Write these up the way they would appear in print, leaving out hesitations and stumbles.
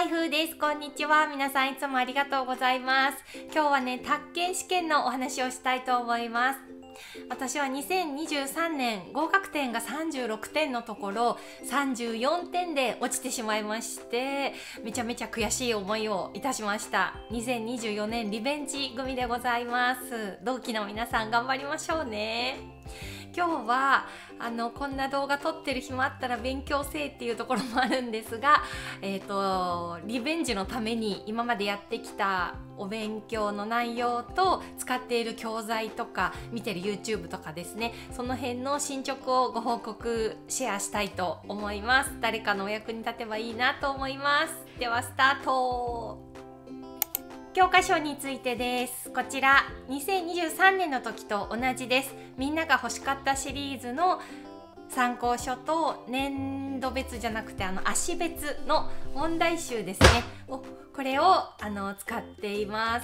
はい、ふーです。こんにちは。皆さんいつもありがとうございます。今日はね、宅建試験のお話をしたいと思います。私は2023年合格点が36点のところ34点で落ちてしまいまして、めちゃめちゃ悔しい思いをいたしました。2024年リベンジ組でございます。同期の皆さん頑張りましょうね。今日はこんな動画撮ってる暇あったら勉強せえっていうところもあるんですが、リベンジのために今までやってきたお勉強の内容と使っている教材とか見てる YouTube とかですね、その辺の進捗をご報告シェアしたいと思います。誰かのお役に立てばいいなと思います。ではスタート。教科書についてです。こちら2023年の時と同じです。みんなが欲しかったシリーズの参考書と年度別じゃなくて足別の問題集ですね。これを使っています。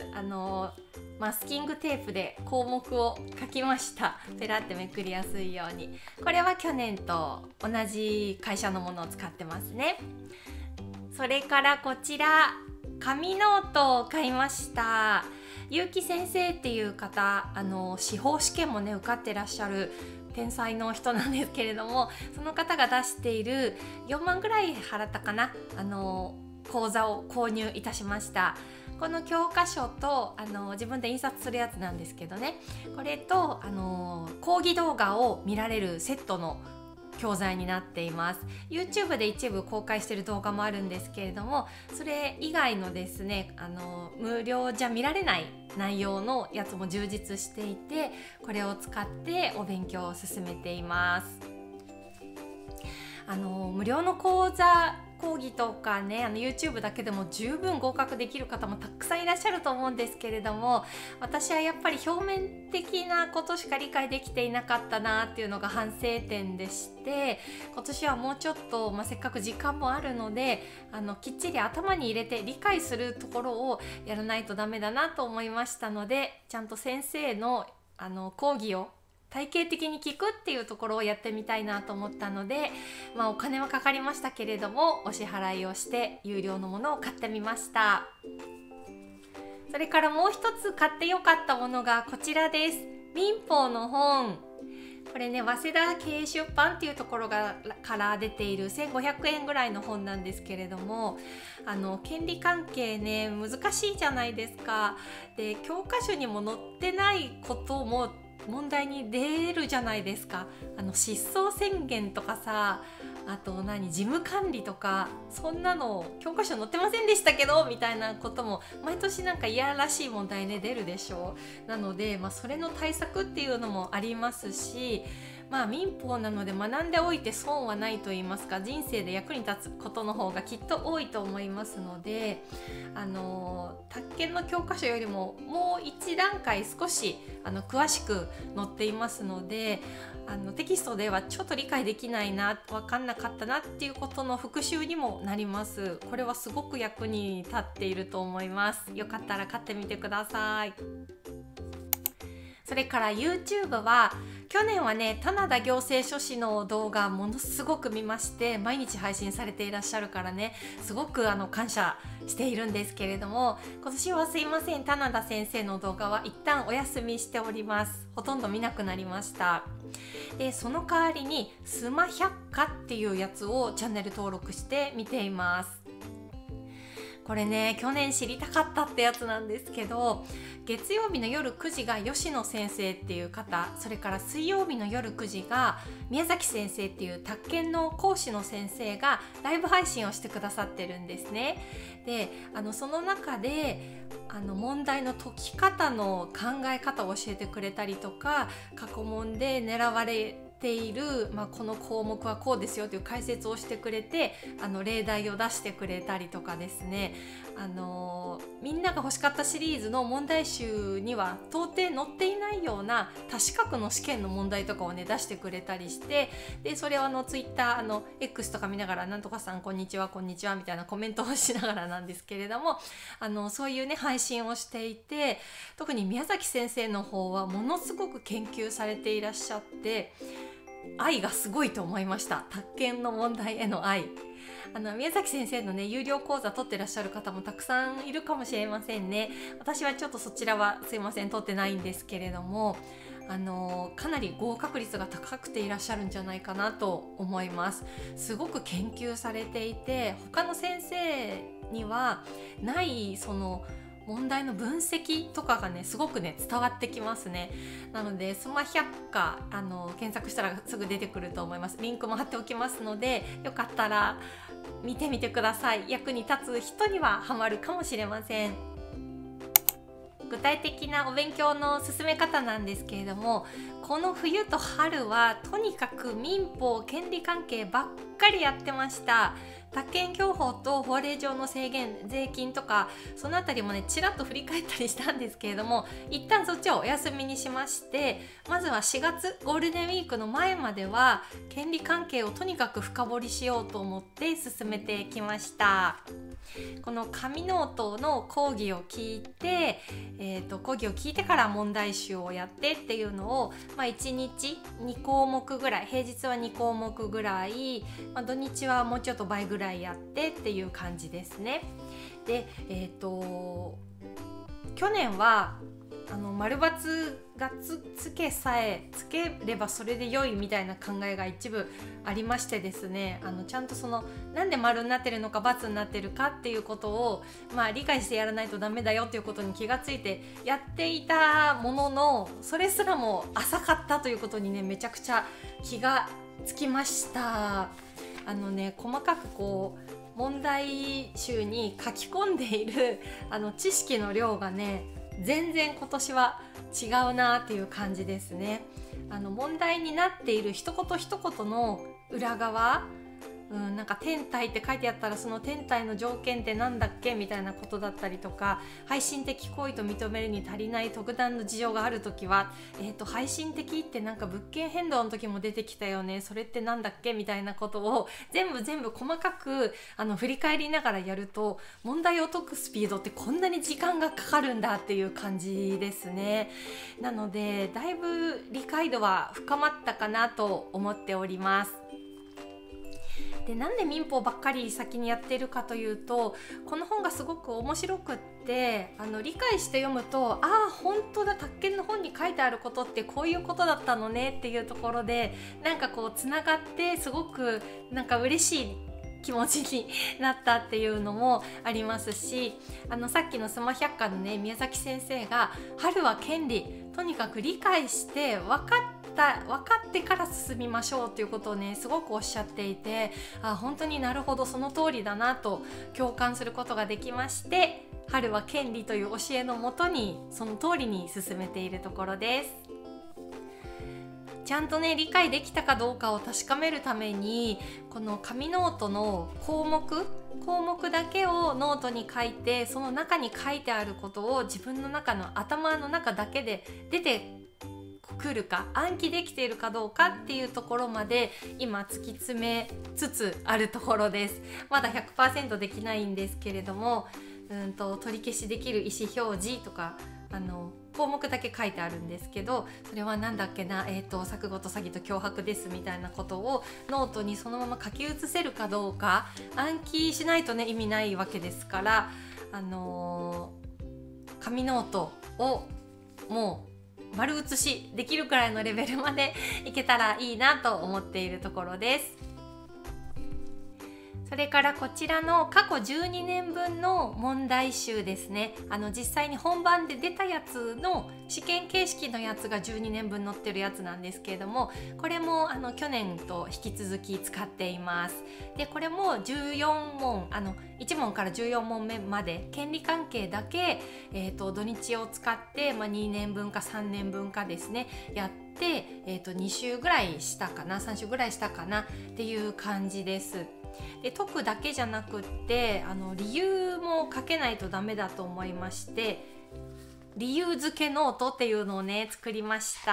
マスキングテープで項目を書きました。ペラってめくりやすいように。これは去年と同じ会社のものを使ってますね。それからこちら紙ノートを買いました。結城先生っていう方、司法試験もね受かってらっしゃる天才の人なんですけれども、その方が出している4万ぐらい払ったかな、講座を購入いたしました。この教科書と自分で印刷するやつなんですけどね、これと講義動画を見られるセットの教材になっています。 YouTube で一部公開している動画もあるんですけれども、それ以外のですね無料じゃ見られない内容のやつも充実していて、これを使ってお勉強を進めています。無料の講義とかねYouTube だけでも十分合格できる方もたくさんいらっしゃると思うんですけれども、私はやっぱり表面的なことしか理解できていなかったなっていうのが反省点でして、今年はもうちょっと、せっかく時間もあるのできっちり頭に入れて理解するところをやらないとダメだなと思いましたので、ちゃんと先生の講義を体系的に聞くっていうところをやってみたいなと思ったので、お金はかかりましたけれどもお支払いをして有料のものを買ってみました。それからもう一つ買ってよかったものがこちらです。民法の本。これね、早稲田経営出版っていうところから出ている1500円ぐらいの本なんですけれども、権利関係ね難しいじゃないですか。で、教科書にも載ってないことも問題に出るじゃないですか。失踪宣言とかさ、あと事務管理とか、そんなの教科書載ってませんでしたけどみたいなことも毎年いやらしい問題ね出るでしょう。なので、それの対策っていうのもありますし、民法なので学んでおいて損はないと言いますか、人生で役に立つことの方がきっと多いと思いますので、宅建の教科書よりももう一段階少し詳しく載っていますので、テキストではちょっと理解できないな、分かんなかったなっていうことの復習にもなります。これはすごく役に立っていると思います。よかったら買ってみてください。それから YouTube は去年はね、棚田行政書士の動画ものすごく見まして、毎日配信されていらっしゃるからね、すごく感謝しているんですけれども、今年はすいません、棚田先生の動画は一旦お休みしております。ほとんど見なくなりました。で、その代わりにスマ百科っていうやつをチャンネル登録して見ています。これね、去年知りたかったってやつなんですけど、月曜日の夜9時が吉野先生っていう方、それから水曜日の夜9時が宮崎先生っていう宅建の講師の先生がライブ配信をしてくださってるんですね。で、その中で問題の解き方の考え方を教えてくれたりとか、過去問で狙われている、この項目はこうですよという解説をしてくれて、例題を出してくれたりとかですね、みんなが欲しかったシリーズの問題集には到底載っていないような多資格の試験の問題とかをね出してくれたりして、でそれをTwitter X とか見ながら、なんとかさんこんにちはこんにちはみたいなコメントをしながらなんですけれども、そういうね配信をしていて、特に宮崎先生の方はものすごく研究されていらっしゃって、愛がすごいと思いました。宅建の問題への愛。 宮崎先生のね有料講座取ってらっしゃる方もたくさんいるかもしれませんね。私はちょっとそちらはすいません取ってないんですけれども、かなり合格率が高くていらっしゃるんじゃないかなと思います。すごく研究されていて、他の先生にはないその問題の分析とかがねすごくね伝わってきますね。なのでスマ百科検索したらすぐ出てくると思います。リンクも貼っておきますので、よかったら見てみてください。役に立つ人にはハマるかもしれません。具体的なお勉強の進め方なんですけれども、この冬と春はとにかく民法権利関係ばっかりやってました。宅建業法と法令上の制限、税金とかそのあたりもねちらっと振り返ったりしたんですけれども、一旦そっちをお休みにしまして、まずは4月ゴールデンウィークの前までは権利関係をとにかく深掘りしようと思って進めてきました。この紙ノートの講義を聞いて、講義を聞いてから問題集をやってっていうのを、1日2項目ぐらい、平日は2項目ぐらい、土日はもうちょっと倍ぐらいやってっていう感じですね。で、去年は丸×がつければそれで良いみたいな考えが一部ありましてですね、ちゃんとそのなんで丸になってるのか×になってるかっていうことを、理解してやらないとダメだよっていうことに気がついてやっていたものの、それすらも浅かったということにねめちゃくちゃ気がつきました。細かくこう問題集に書き込んでいる知識の量がね全然今年は違うなっていう感じですね。問題になっている一言一言の裏側、なんか天体って書いてあったらその天体の条件ってなんだっけみたいなことだったりとか、配信的行為と認めるに足りない特段の事情があるときは、配信的ってなんか物件変動の時も出てきたよね、それってなんだっけみたいなことを全部細かく振り返りながらやると、問題を解くスピードってこんなに時間がかかるんだっていう感じですね。なのでだいぶ理解度は深まったかなと思っております。で、なんで民法ばっかり先にやってるかというと、この本がすごく面白くって理解して読むと、本当だ、宅建の本に書いてあることってこういうことだったのねっていうところでなんかこうつながってすごくなんか嬉しい気持ちになったっていうのもありますし、さっきのスマ百科のね宮崎先生が春は権利とにかく理解して分かってから進みましょうということをねすごくおっしゃっていて、本当になるほどその通りだなと共感することができまして、春は権利という教えのもとにその通りに進めているところです。ちゃんとね理解できたかどうかを確かめるために、この紙ノートの項目だけをノートに書いて、その中に書いてあることを自分の中の頭の中だけで出てくるか、暗記できているかどうかっていうところまで今突き詰めつつあるところです。まだ 100% できないんですけれども、取り消しできる意思表示とか項目だけ書いてあるんですけど、それはなんだっけな、錯誤と詐欺と脅迫ですみたいなことをノートにそのまま書き写せるかどうか、暗記しないとね意味ないわけですから、紙ノートをもう丸写しできるくらいのレベルまでいけたらいいなと思っているところです。それからこちらの過去12年分の問題集ですね。実際に本番で出たやつの試験形式のやつが12年分載ってるやつなんですけれども、これも去年と引き続き使っています。でこれも14問1問から14問目まで権利関係だけ、土日を使って、2年分か3年分かですねやって、2週ぐらいしたかな3週ぐらいしたかなっていう感じです。で解くだけじゃなくって理由も書けないとダメだと思いまして、理由付けノートっていうのをね作りました。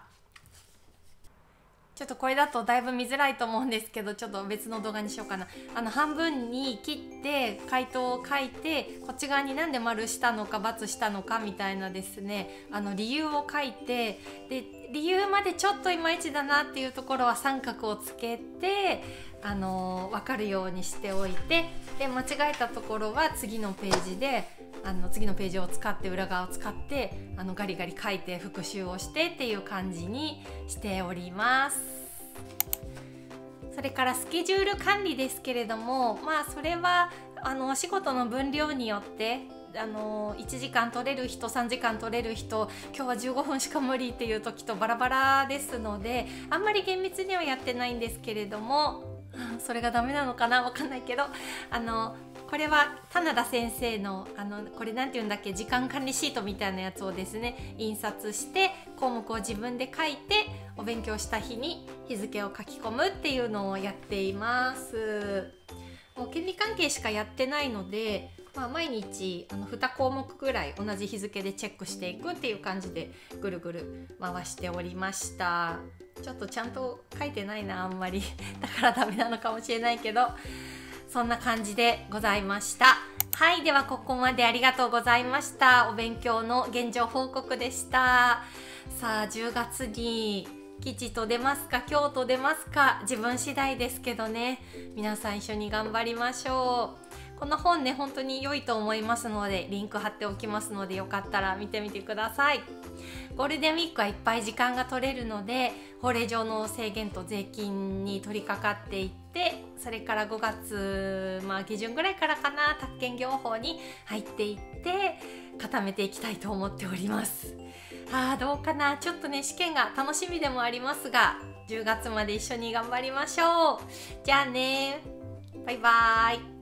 ちょっとこれだとだいぶ見づらいと思うんですけど、ちょっと別の動画にしようかな。半分に切って回答を書いて、こっち側になんで丸したのか×したのかみたいなですね理由を書いて、で理由までちょっといまいちだなっていうところは三角をつけて、 分かるようにしておいて、で間違えたところは次のページで次のページを使って裏側を使ってガリガリ書いて復習をしてっていう感じにしております。それからスケジュール管理ですけれども、それはお仕事の分量によって1時間取れる人、3時間取れる人、今日は15分しか無理っていう時とバラバラですので、あんまり厳密にはやってないんですけれども、それがダメなのかな、わかんないけど、これは棚田先生のこれなんていうんだっけ、時間管理シートみたいなやつをですね、印刷して項目を自分で書いて、お勉強した日に日付を書き込むっていうのをやっています。もう権利関係しかやってないので、毎日2項目ぐらい同じ日付でチェックしていくっていう感じでぐるぐる回しておりました。ちょっとちゃんと書いてないな、あんまりだからダメなのかもしれないけど、そんな感じでございました。はい、ではここまでありがとうございました。お勉強の現状報告でした。さあ10月に吉と出ますか凶と出ますか、自分次第ですけどね、皆さん一緒に頑張りましょう。この本ね、本当に良いと思いますのでリンク貼っておきますので、よかったら見てみてください。ゴールデンウィークはいっぱい時間が取れるので、法令上の制限と税金に取り掛かっていって、それから5月、下旬ぐらいからかな、宅建業法に入っていって固めていきたいと思っております。どうかな、ちょっとね試験が楽しみでもありますが、10月まで一緒に頑張りましょう。じゃあね、バイバーイ。